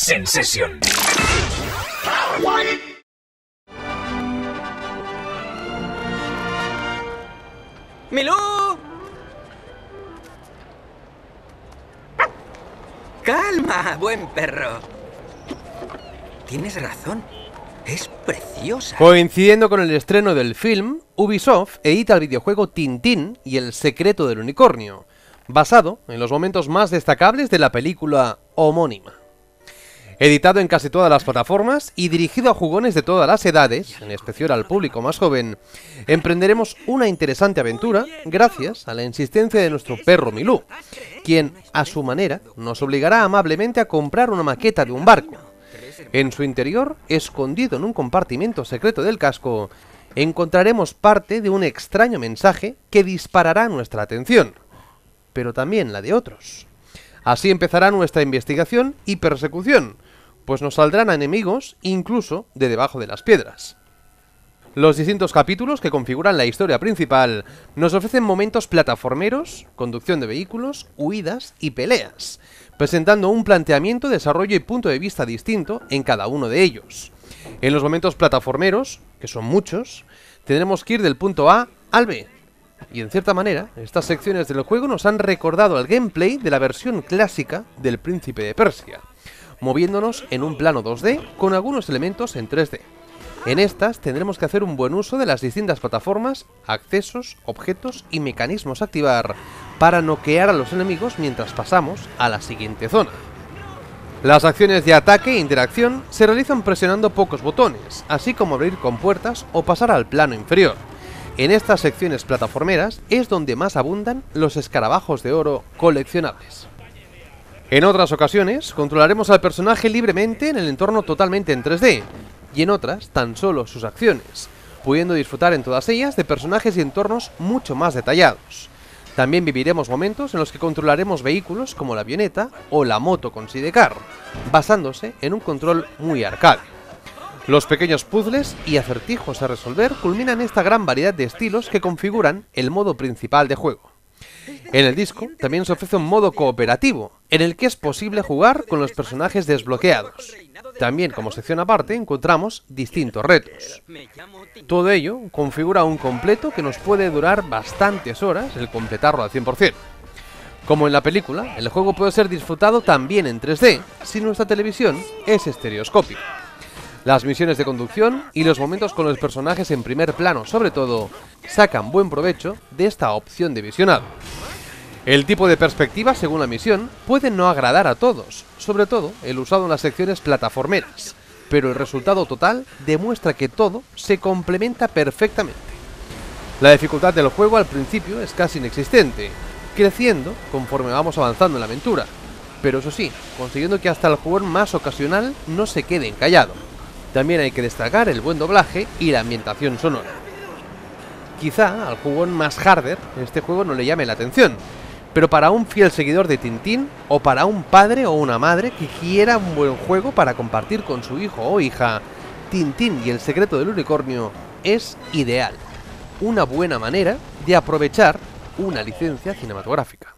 Sensation. ¡Milú! ¡Calma, buen perro! Tienes razón. Es preciosa. Coincidiendo con el estreno del film, Ubisoft edita el videojuego Tintín y el secreto del unicornio, basado en los momentos más destacables de la película homónima. Editado en casi todas las plataformas y dirigido a jugones de todas las edades, en especial al público más joven, emprenderemos una interesante aventura gracias a la insistencia de nuestro perro Milú, quien, a su manera, nos obligará amablemente a comprar una maqueta de un barco. En su interior, escondido en un compartimento secreto del casco, encontraremos parte de un extraño mensaje que disparará nuestra atención, pero también la de otros. Así empezará nuestra investigación y persecución, pues nos saldrán enemigos incluso de debajo de las piedras. Los distintos capítulos que configuran la historia principal nos ofrecen momentos plataformeros, conducción de vehículos, huidas y peleas, presentando un planteamiento, desarrollo y punto de vista distinto en cada uno de ellos. En los momentos plataformeros, que son muchos, tendremos que ir del punto A al B. Y en cierta manera, estas secciones del juego nos han recordado el gameplay de la versión clásica del Príncipe de Persia, moviéndonos en un plano 2D con algunos elementos en 3D. En estas tendremos que hacer un buen uso de las distintas plataformas, accesos, objetos y mecanismos a activar para noquear a los enemigos mientras pasamos a la siguiente zona. Las acciones de ataque e interacción se realizan presionando pocos botones, así como abrir compuertas o pasar al plano inferior. En estas secciones plataformeras es donde más abundan los escarabajos de oro coleccionables. En otras ocasiones controlaremos al personaje libremente en el entorno totalmente en 3D, y en otras tan solo sus acciones, pudiendo disfrutar en todas ellas de personajes y entornos mucho más detallados. También viviremos momentos en los que controlaremos vehículos como la avioneta o la moto con sidecar, basándose en un control muy arcade. Los pequeños puzzles y acertijos a resolver culminan esta gran variedad de estilos que configuran el modo principal de juego. En el disco también se ofrece un modo cooperativo, en el que es posible jugar con los personajes desbloqueados. También como sección aparte encontramos distintos retos. Todo ello configura un completo que nos puede durar bastantes horas el completarlo al 100%. Como en la película, el juego puede ser disfrutado también en 3D si nuestra televisión es estereoscópica. Las misiones de conducción y los momentos con los personajes en primer plano, sobre todo, sacan buen provecho de esta opción de visionado. El tipo de perspectiva, según la misión, puede no agradar a todos, sobre todo el usado en las secciones plataformeras, pero el resultado total demuestra que todo se complementa perfectamente. La dificultad del juego al principio es casi inexistente, creciendo conforme vamos avanzando en la aventura, pero eso sí, consiguiendo que hasta el jugador más ocasional no se quede encallado. También hay que destacar el buen doblaje y la ambientación sonora. Quizá al jugón más harder este juego no le llame la atención, pero para un fiel seguidor de Tintín, o para un padre o una madre que quiera un buen juego para compartir con su hijo o hija, Tintín y el secreto del unicornio es ideal. Una buena manera de aprovechar una licencia cinematográfica.